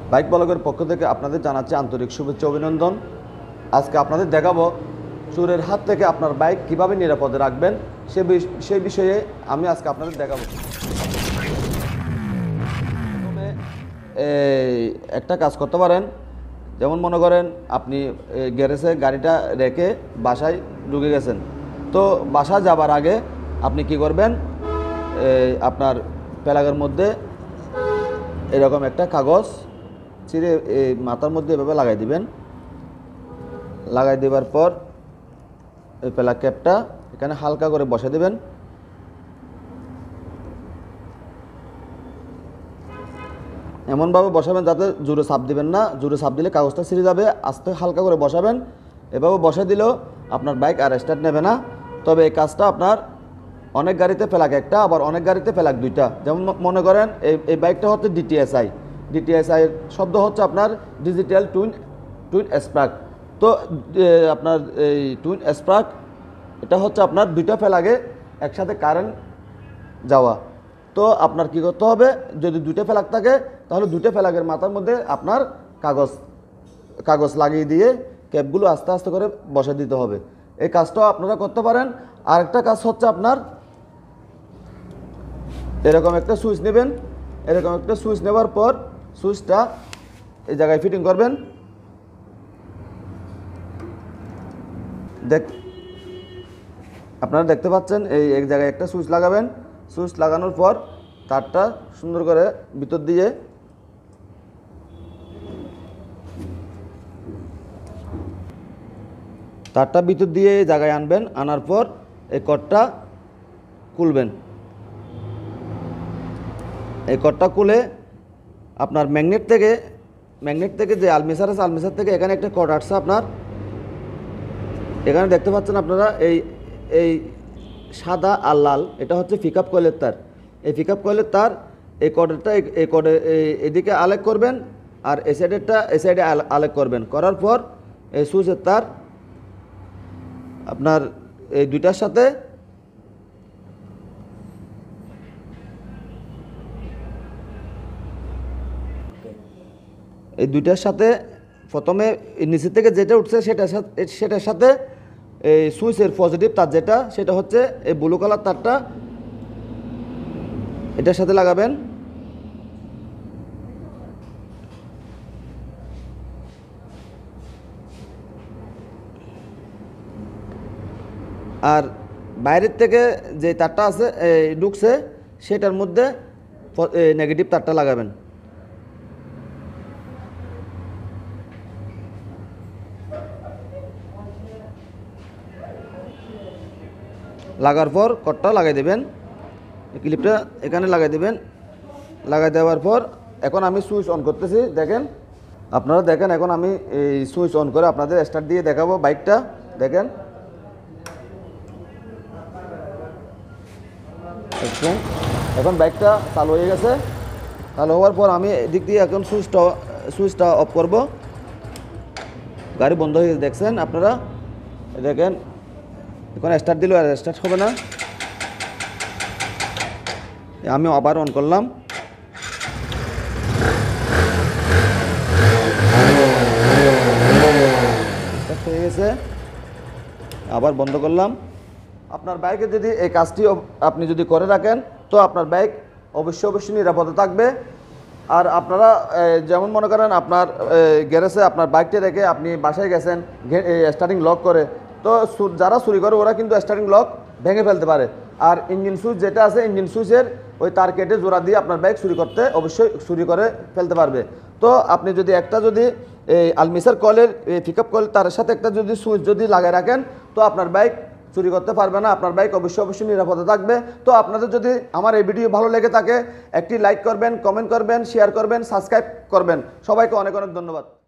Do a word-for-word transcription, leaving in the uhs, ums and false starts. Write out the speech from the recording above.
Bike ব্লগের পক্ষ থেকে আপনাদের জানাচ্ছি আন্তরিক শুভেচ্ছা অভিনন্দন। আজকে আপনাদের দেখাবো চোরের হাত থেকে আপনার বাইক কিভাবে নিরাপদে রাখবেন সে সেই বিষয়ে আমি আজকে আপনাদের দেখাবো। প্রথমে এই একটা কাজ করতে পারেন, যেমন মনে করেন আপনি গ্যারেজে গাড়িটা রেখে বাসায় ঢুকে গেছেন, তো বাসা যাবার আগে আপনি কি করবেন, আপনার প্যালাগের মধ্যে এরকম একটা কাগজ ছিঁড়ে এই মাথার মধ্যে এভাবে লাগাই দিবেন। লাগাই দেওয়ার পর এই প্যালাগ ক্যাপটা এখানে হালকা করে বসে দেবেন। এমনভাবে বসাবেন যাতে জোরে চাপ দিবেন না, জোরে চাপ দিলে কাগজটা ছিঁড়ে যাবে। আস্তে হালকা করে বসাবেন। এভাবে বসে দিলেও আপনার বাইক আর স্টার্ট নেবে না। তবে এই কাজটা আপনার অনেক গাড়িতে প্যালাগ একটা, আবার অনেক গাড়িতে প্যালাগ দুইটা। যেমন মনে করেন এই এই বাইকটা হচ্ছে ডিটিএসআই, ডিটিএসআই শব্দ হচ্ছে আপনার ডিজিটাল টুইন টুইন স্পার্ক। তো আপনার এই টুইন স্পার্ক এটা হচ্ছে আপনার দুইটা প্যালাগে একসাথে কারেন্ট যাওয়া। তো আপনার কি করতে হবে, যদি দুইটা প্যালাগ থাকে তাহলে দুইটা প্যালাগের মাথার মধ্যে আপনার কাগজ কাগজ লাগিয়ে দিয়ে ক্যাপগুলো আস্তে আস্তে করে বসে দিতে হবে। এই কাজটাও আপনারা করতে পারেন। আরেকটা কাজ হচ্ছে আপনার এরকম একটা সুইচ নেবেন। এরকম একটা সুইচ নেওয়ার পর সুইচটা এই জায়গায় ফিটিং করবেন। দেখ আপনারা দেখতে পাচ্ছেন এই এক জায়গায় একটা সুইচ লাগাবেন। সুইচ লাগানোর পর তারটা সুন্দর করে ভিতর দিয়ে তারটা ভিতর দিয়ে এই জায়গায় আনবেন। আনার পর এই কর্ডটা খুলবেন। এই কর্ডটা খুলে আপনার ম্যাগনেট থেকে ম্যাগনেট থেকে যে আলমিসার আছে আলমিসার থেকে এখানে একটা কর্ড আসছে আপনার। এখানে দেখতে পাচ্ছেন আপনারা এই এই সাদা আর লাল, এটা হচ্ছে পিক আপ কয়েলের তার। এই পিক আপ কয়েলের তার এই কর্ডেরটা এই কর্ডে এদিকে আলেক করবেন, আর এই সাইডেরটা এই সাইডে আলেক করবেন। করার পর এই সুইচের তার আপনার এই দুইটার সাথে এই দুইটার সাথে প্রথমে নিচে থেকে যেটা উঠছে সেটার সাথে সেটার সাথে এই সুইচের পজিটিভ তার যেটা সেটা হচ্ছে এই ব্লু কালার তারটা এটার সাথে লাগাবেন। আর বাইরের থেকে যে তারটা আছে ঢুকছে সেটার মধ্যে নেগেটিভ তারটা লাগাবেন। লাগার পর কর্ডটা লাগাই দেবেন, ক্লিপটা এখানে লাগাই দেবেন। লাগাই দেওয়ার পর এখন আমি সুইচ অন করতেছি। দেখেন আপনারা দেখেন, এখন আমি এই সুইচ অন করে আপনাদের স্টার্ট দিয়ে দেখাবো বাইকটা। দেখেন এখন বাইকটা চালু হয়ে গেছে। চালু হওয়ার পর আমি এদিক দিয়ে এখন সুইচটা সুইচটা অফ করব। গাড়ি বন্ধ হয়ে গেছে দেখছেন আপনারা। দেখেন এখন স্টার্ট দিল আর স্টার্ট হবে না। আমি আবার অন করলাম। স্টার্ট হয়ে গেছে, আবার বন্ধ করলাম। আপনার বাইকে যদি এই কাজটি আপনি যদি করে রাখেন তো আপনার বাইক অবশ্যই অবশ্যই নিরাপদে থাকবে। আর আপনারা যেমন মনে করেন আপনার গ্যারেজে আপনার বাইকটা রেখে আপনি বাসায় গেছেন, স্টার্টিং লক করে, তো যারা চুরি করে ওরা কিন্তু স্টার্টিং লক ভেঙে ফেলতে পারে। আর ইঞ্জিন সুইচ যেটা আছে ইঞ্জিন সুইচের ওই তার কেটে জোড়া দিয়ে আপনার বাইক চুরি করতে অবশ্যই চুরি করে ফেলতে পারবে। তো আপনি যদি একটা যদি এই আলমিসার কয়েলের পিক আপ কয়েল তার সাথে একটা যদি সুইচ যদি লাগাই রাখেন তো আপনার বাইক চুরি করতে পারবে না। আপনার বাইক অবশ্যই অবশ্যই নিরাপদে থাকবে। তো আপনাদের যদি আমার এই ভিডিও ভালো লেগে থাকে একটি লাইক করবেন, কমেন্ট করবেন, শেয়ার করবেন, সাবস্ক্রাইব করবেন। সবাইকে অনেক অনেক ধন্যবাদ।